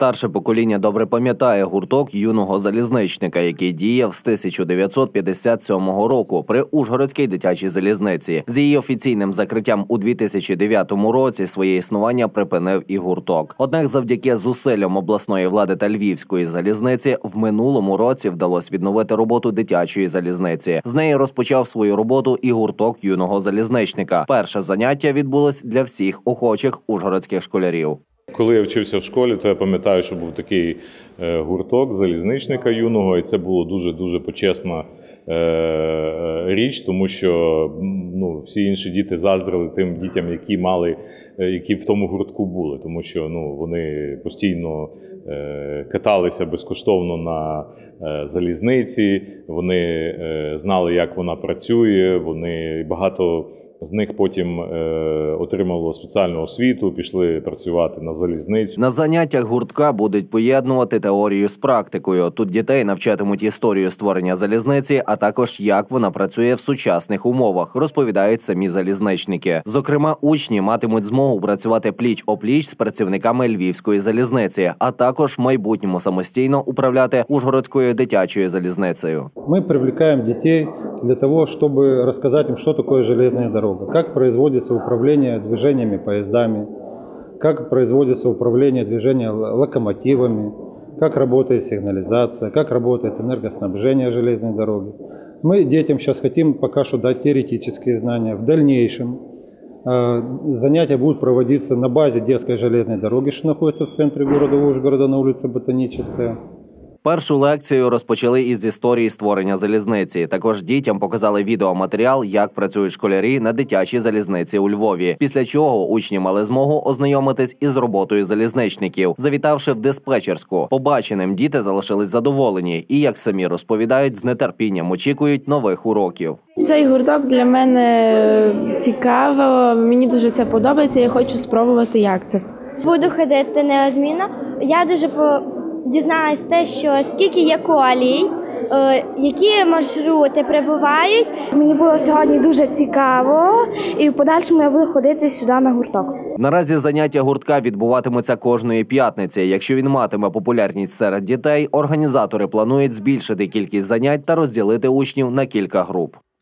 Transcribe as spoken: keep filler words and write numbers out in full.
Старше покоління добре пам'ятає гурток юного залізничника, який діяв з тисяча дев'ятсот п'ятдесят сьомого року при Ужгородській дитячій залізниці. З її офіційним закриттям у дві тисячі дев'ятому році своє існування припинив і гурток. Однак завдяки зусиллям обласної влади та Львівської залізниці в минулому році вдалося відновити роботу дитячої залізниці. З неї розпочав свою роботу і гурток юного залізничника. Перше заняття відбулось для всіх охочих ужгородських школярів. Коли я вчився в школі, то я пам'ятаю, що був такий е, гурток залізничника юного, і це було дуже-дуже почесна е, річ, тому що ну, всі інші діти заздрили тим дітям, які мали, е, які в тому гуртку були, тому що ну, вони постійно е, каталися безкоштовно на е, залізниці, вони е, знали, як вона працює, вони багато з них потім е, отримали спеціальну освіту, пішли працювати на залізницю. На заняттях гуртка будуть поєднувати теорію з практикою. Тут дітей навчатимуть історію створення залізниці, а також як вона працює в сучасних умовах, розповідають самі залізничники. Зокрема, учні матимуть змогу працювати пліч-опліч з працівниками Львівської залізниці, а також в майбутньому самостійно управляти Ужгородською дитячою залізницею. Ми привлекаємо дітей для того, чтобы рассказать им, что такое железная дорога, как производится управление движениями поездами, как производится управление движением локомотивами, как работает сигнализация, как работает энергоснабжение железной дороги. Мы детям сейчас хотим пока что дать теоретические знания. В дальнейшем занятия будут проводиться на базе детской железной дороги, что находится в центре города Ужгорода на улице Ботаническая. Першу лекцію розпочали із історії створення залізниці. Також дітям показали відеоматеріал, як працюють школярі на дитячій залізниці у Львові. Після чого учні мали змогу ознайомитись із роботою залізничників, завітавши в диспетчерську. Побаченим діти залишились задоволені і, як самі розповідають, з нетерпінням очікують нових уроків. Цей гурток для мене цікаво, мені дуже це подобається, я хочу спробувати, як це. Буду ходити неодмінно. Я дуже по... дізналась те, що скільки є колій, які маршрути прибувають. Мені було сьогодні дуже цікаво, і в подальшому я буду ходити сюди на гурток. Наразі заняття гуртка відбуватимуться кожної п'ятниці. Якщо він матиме популярність серед дітей, організатори планують збільшити кількість занять та розділити учнів на кілька груп.